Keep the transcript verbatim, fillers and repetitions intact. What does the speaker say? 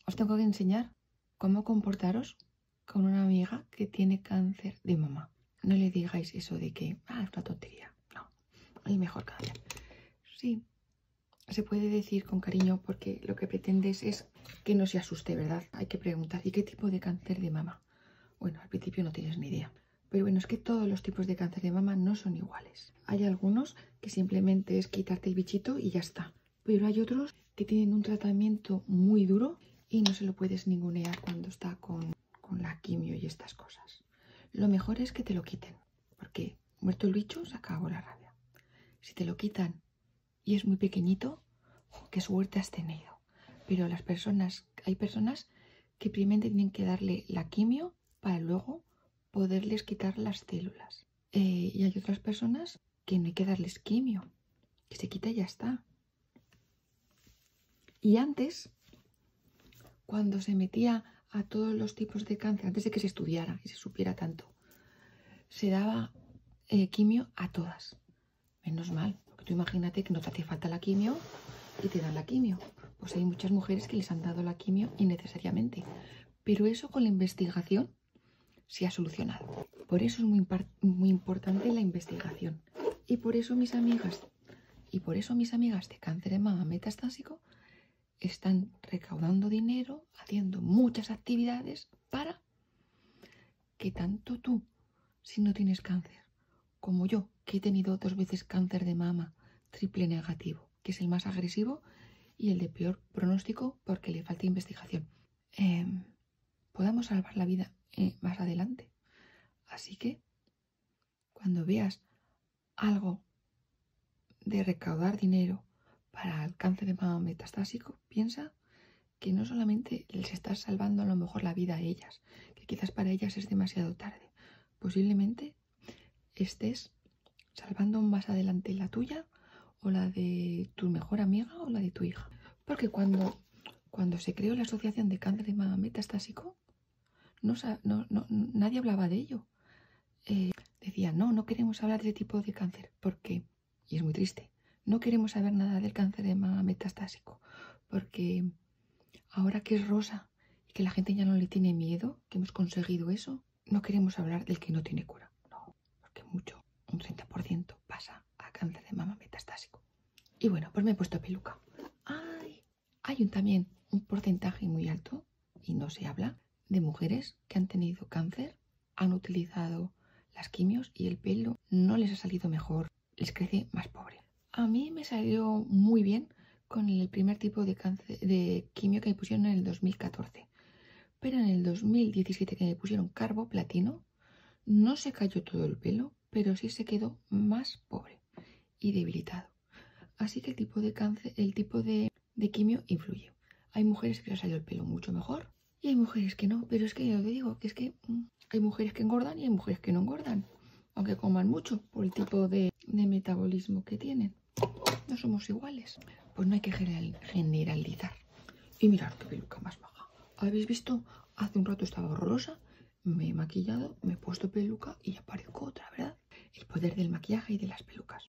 os tengo que enseñar cómo comportaros con una amiga que tiene cáncer de mama. No le digáis eso de que, ah, es una tontería. No, hay mejor cáncer. Sí, se puede decir con cariño porque lo que pretendes es que no se asuste, ¿verdad? Hay que preguntar, ¿y qué tipo de cáncer de mama? Bueno, al principio no tienes ni idea. Pero bueno, es que todos los tipos de cáncer de mama no son iguales. Hay algunos que simplemente es quitarte el bichito y ya está. Pero hay otros que tienen un tratamiento muy duro y no se lo puedes ningunear cuando está con, con la quimio y estas cosas. Lo mejor es que te lo quiten, porque muerto el bicho se acabó la rabia. Si te lo quitan y es muy pequeñito, ¡oh, qué suerte has tenido! Pero las personas, hay personas que primero tienen que darle la quimio para luego poderles quitar las células. Eh, y hay otras personas que no hay que darles quimio, que se quita y ya está. Y antes, cuando se metía a todos los tipos de cáncer, antes de que se estudiara y se supiera tanto, se daba eh, quimio a todas. Menos mal, porque tú imagínate que no te hace falta la quimio y te dan la quimio. Pues hay muchas mujeres que les han dado la quimio innecesariamente. Pero eso con la investigación se ha solucionado. Por eso es muy, muy importante la investigación. Y por eso mis amigas, y por eso mis amigas de cáncer de mama metastásico están recaudando dinero, haciendo muchas actividades para que tanto tú, si no tienes cáncer, como yo, que he tenido dos veces cáncer de mama triple negativo, que es el más agresivo y el de peor pronóstico porque le falta investigación, eh, podamos salvar la vida eh, más adelante. Así que cuando veas algo de recaudar dinero para el cáncer de mama metastásico, piensa que no solamente les estás salvando a lo mejor la vida a ellas, que quizás para ellas es demasiado tarde. Posiblemente estés salvando más adelante la tuya o la de tu mejor amiga o la de tu hija. Porque cuando, cuando se creó la Asociación de Cáncer de Mama Metastásico, no, no, no, nadie hablaba de ello. Eh, decía, no, no queremos hablar de ese tipo de cáncer, porque, y es muy triste, no queremos saber nada del cáncer de mama metastásico, porque ahora que es rosa y que la gente ya no le tiene miedo, que hemos conseguido eso, no queremos hablar del que no tiene cura. No, porque mucho, un treinta por ciento pasa a cáncer de mama metastásico. Y bueno, pues me he puesto peluca. Ay, hay un, también un porcentaje muy alto, y no se habla, de mujeres que han tenido cáncer, han utilizado las quimios y el pelo no les ha salido mejor, les crece más pobre. A mí me salió muy bien con el primer tipo de, cáncer, de quimio que me pusieron en el dos mil catorce. Pero en el dos mil diecisiete que me pusieron carboplatino, no se cayó todo el pelo, pero sí se quedó más pobre y debilitado. Así que el tipo de cáncer, el tipo de, de quimio influye. Hay mujeres que les salió el pelo mucho mejor y hay mujeres que no, pero es que yo te digo que es que mmm, hay mujeres que engordan y hay mujeres que no engordan, aunque coman mucho por el tipo de, de metabolismo que tienen. No somos iguales. Pues no hay que generalizar. Y mirad qué peluca más baja. ¿Habéis visto? Hace un rato estaba horrorosa, me he maquillado, me he puesto peluca y ya parezco otra, ¿verdad? El poder del maquillaje y de las pelucas.